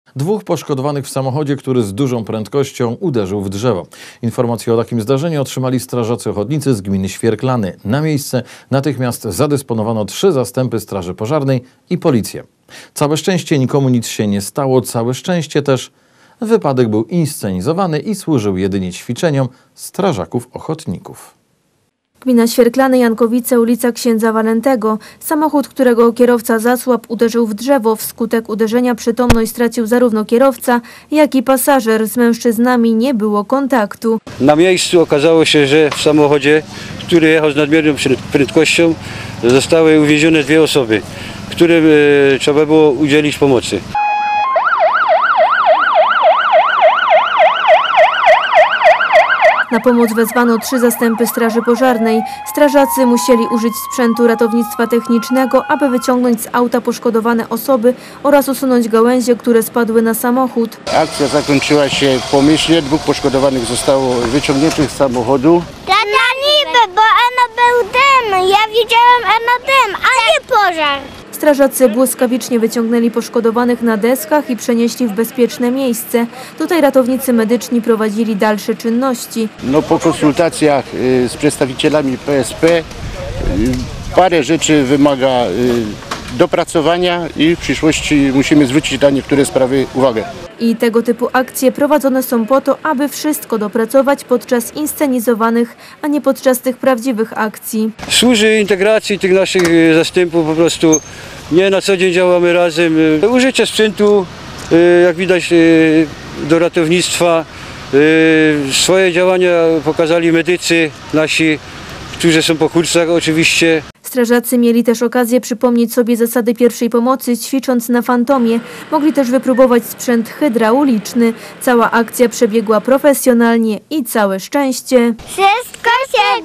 Dwóch poszkodowanych w samochodzie, który z dużą prędkością uderzył w drzewo. Informacje o takim zdarzeniu otrzymali strażacy ochotnicy z gminy Świerklany. Na miejsce natychmiast zadysponowano 3 zastępy straży pożarnej i policję. Całe szczęście nikomu nic się nie stało, całe szczęście też wypadek był inscenizowany i służył jedynie ćwiczeniom strażaków ochotników. Gmina Świerklany, Jankowice, ulica Księdza Walentego. Samochód, którego kierowca zasłabł, uderzył w drzewo. Wskutek uderzenia przytomność stracił zarówno kierowca, jak i pasażer. Z mężczyznami nie było kontaktu. Na miejscu okazało się, że w samochodzie, który jechał z nadmierną prędkością, zostały uwiezione 2 osoby, którym trzeba było udzielić pomocy. Na pomoc wezwano 3 zastępy straży pożarnej. Strażacy musieli użyć sprzętu ratownictwa technicznego, aby wyciągnąć z auta poszkodowane osoby oraz usunąć gałęzie, które spadły na samochód. Akcja zakończyła się pomyślnie. 2 poszkodowanych zostało wyciągniętych z samochodu. Tata niby, bo ono był dym. Ja widziałem ono dym, a nie pożar. Strażacy błyskawicznie wyciągnęli poszkodowanych na deskach i przenieśli w bezpieczne miejsce. Tutaj ratownicy medyczni prowadzili dalsze czynności. Po konsultacjach z przedstawicielami PSP parę rzeczy wymaga dopracowania i w przyszłości musimy zwrócić na niektóre sprawy uwagę. I tego typu akcje prowadzone są po to, aby wszystko dopracować podczas inscenizowanych, a nie podczas tych prawdziwych akcji. Służy integracji tych naszych zastępów, po prostu nie na co dzień działamy razem. Użycie sprzętu, jak widać, do ratownictwa. Swoje działania pokazali medycy nasi, którzy są po kursach oczywiście. Strażacy mieli też okazję przypomnieć sobie zasady pierwszej pomocy, ćwicząc na Fantomie. Mogli też wypróbować sprzęt hydrauliczny. Cała akcja przebiegła profesjonalnie i całe szczęście. Wszystko się